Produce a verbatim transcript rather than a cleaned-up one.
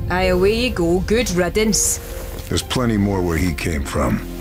Aye, away you go. Good riddance. There's plenty more where he came from.